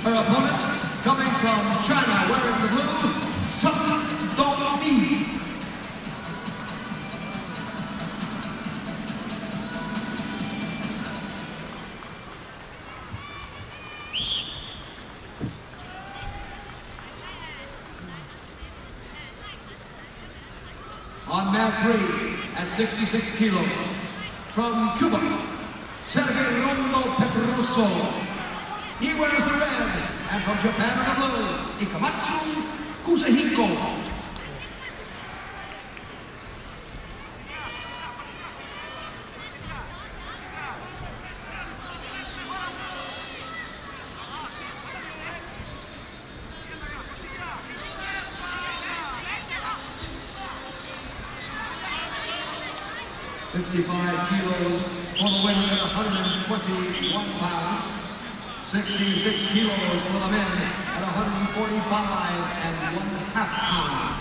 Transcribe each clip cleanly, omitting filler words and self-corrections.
Her opponent, coming from China, wearing the blue, Sun Dongmi. On mat 3, at 66 kilos, from Cuba, Sergey Rondo Pedroso. He wears the red, and from Japan in the blue, Ikamatsu Kusehiko. $55 kilos for the women at 121 pounds. 66 kilos for the men at 145.5 pounds.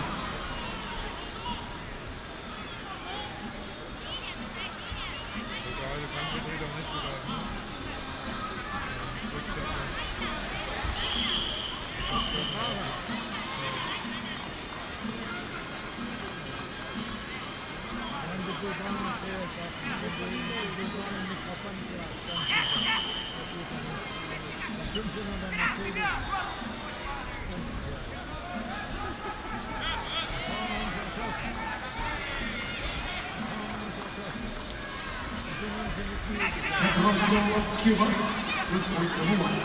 Pedroso of Cuba with point number 1.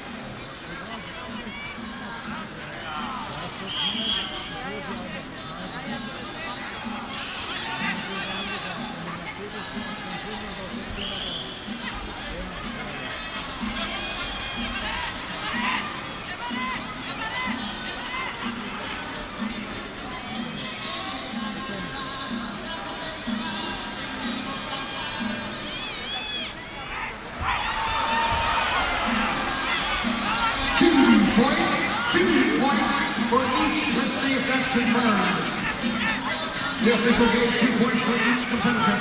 For each, let's see if that's confirmed. The official gave 2 points for each competitor.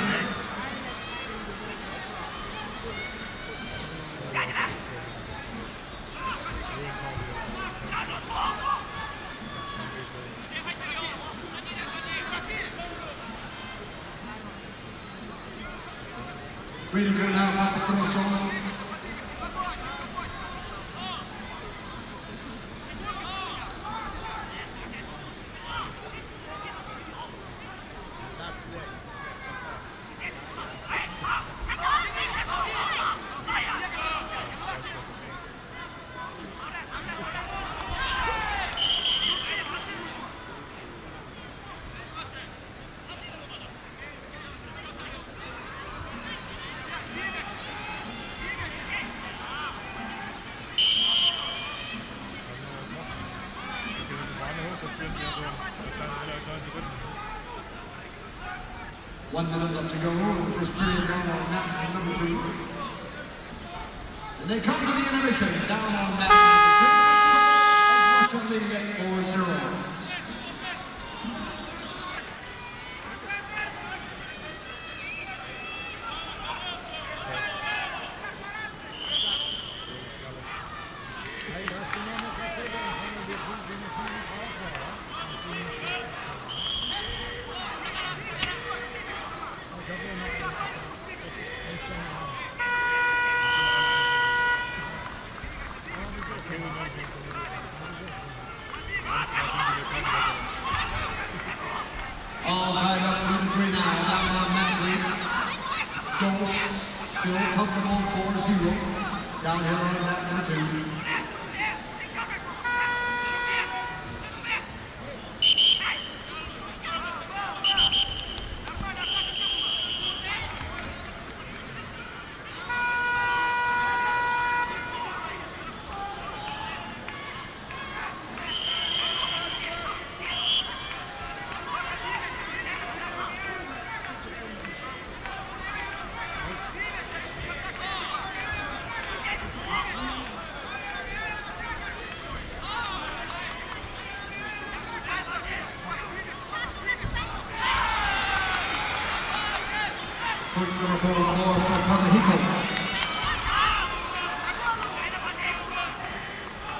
Ready to go now for Pedroso. One minute left to go. First period down on mat number 3. And they come to the intermission down on mat number 3. Russia leading it 4-0. All tied up 3-3 now, down on mat 3. Goals still comfortable 4-0. Down here on mat number 2. Point number 4 on the board for Kusehiko.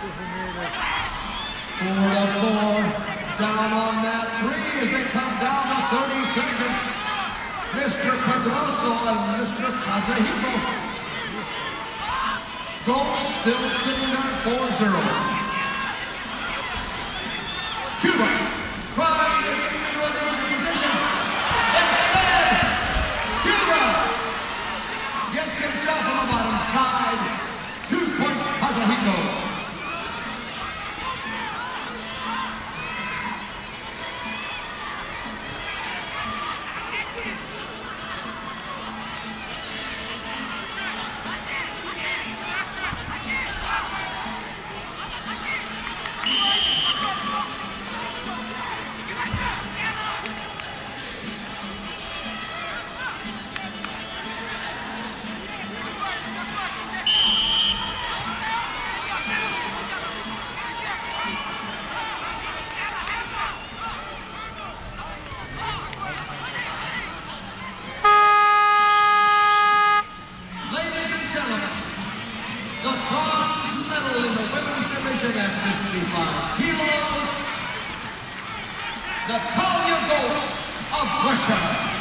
4-4. Down on mat 3 as they come down to 30 seconds. Mr. Pedroso and Mr. Kazuhiko. Gold still sitting there at 4-0. Cuba trying to get into a losing position. Instead, Cuba gets himself on the bottom side. 2 points, Kazuhiko. The bronze medal in the women's division at 55 kilos, Natalia Goltz of Russia.